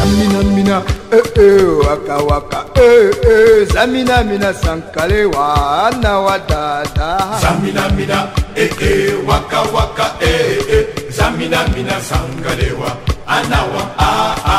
Zamina mina waka waka zamina mina sankalewa na wadada. Zamina mina waka waka zamina mina sankalewa ana